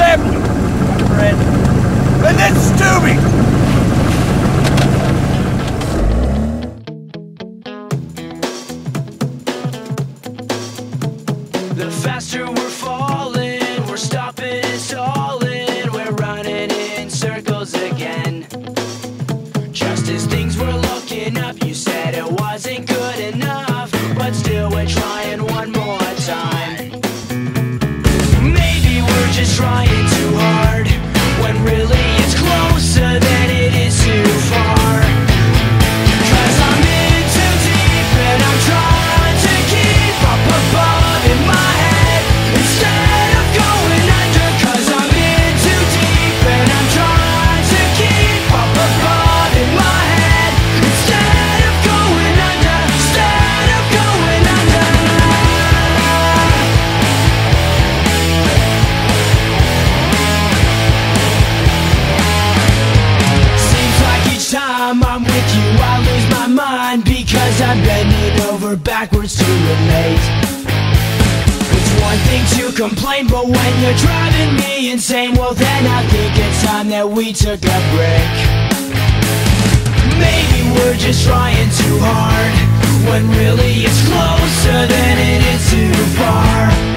empty, my friend. And this is toobed. The faster we're falling, we're stopping and stalling, we're running in circles again. Just as things were looking up, you said it wasn't good enough, but still we're trying one more time. Maybe we're just trying too hard, when really it's closer than it is too far. 'Cause I'm in too deep and I'm trying to keep up above in my head instead of going under. 'Cause I'm in too deep and I'm trying to keep up above in my head instead of going under, instead of going under. Seems like each time I'm with you I lose my mind, because I'm bending over backwards to relate. It's one thing to complain, but when you're driving me insane, well then I think it's time that we took a break. Maybe we're just trying too hard, when really it's closer than it is too far.